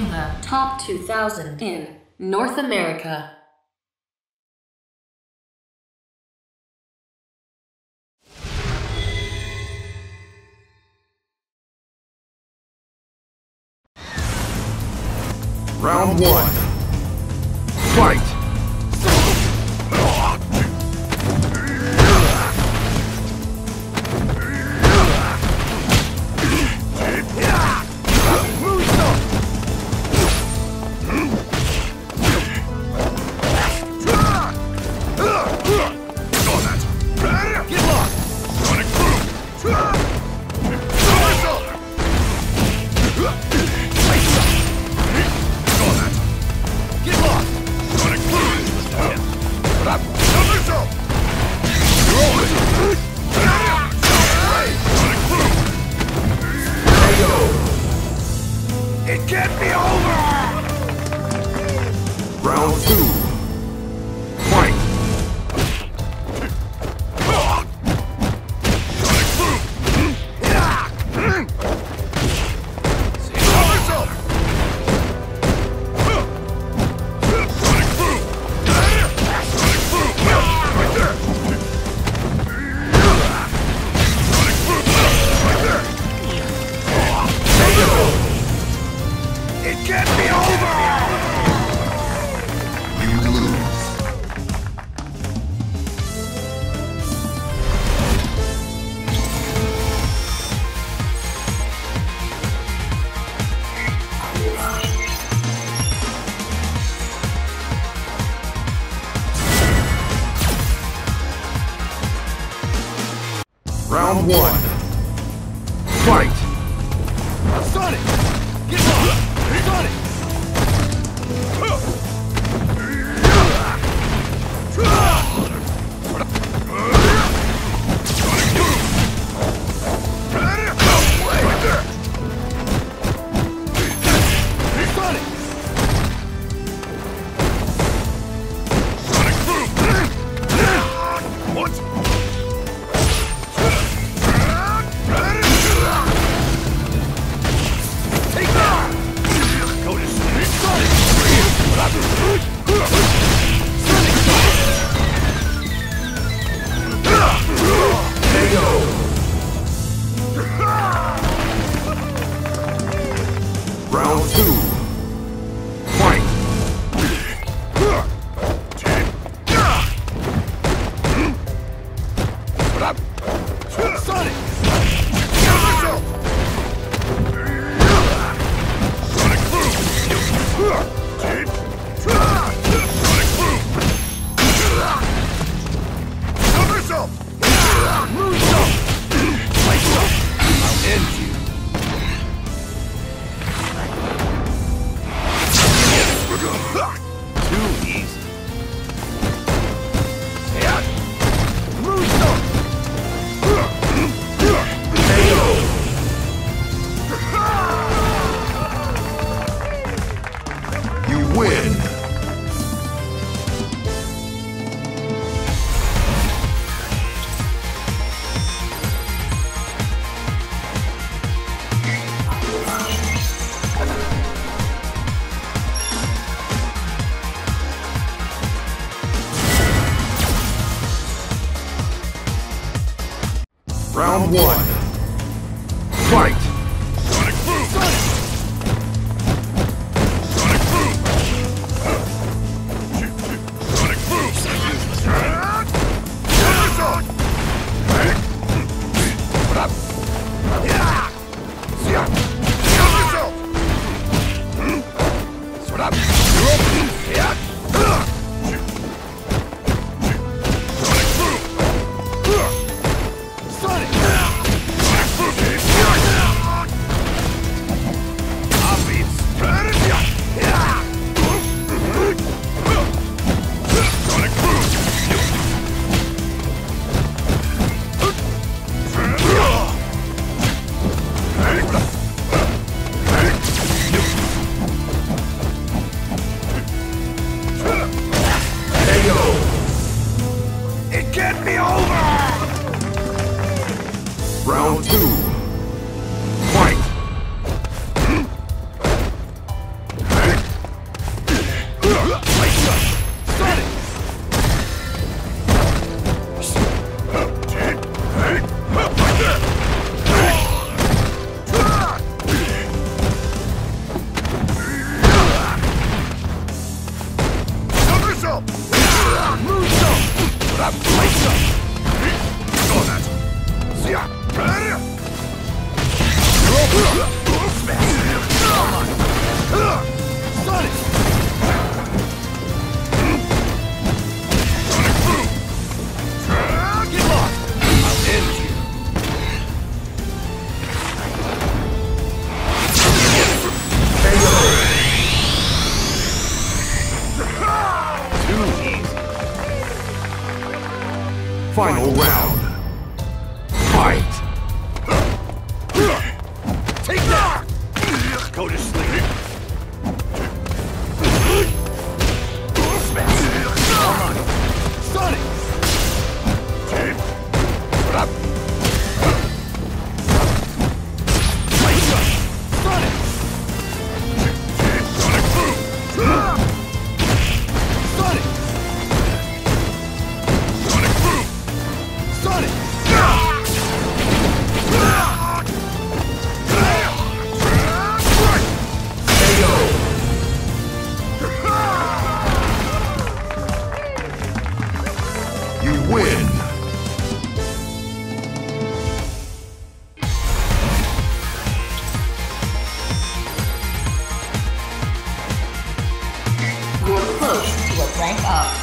among the top 2,000 in North America. Round 1. Fight! It can't be over! Round 2. Fight! It can't be over! You lose. Round 1. Fight! Sonic! Get off! Sonic! Round 2. Fight! Sonic! I'll end you. Too easy. You win. Round 1. Fight! Sonic Boom! Sonic Boom! Sonic Boom! What up? Yeah! What up? Yeah! It can't be over! Round 2. Fight! Final round. Fight! Take that! Go to sleep. Come on. Sonic! What up? Sonic! Sonic boom! Sonic! Sonic boom! Sonic! You win! You're close to a rank up.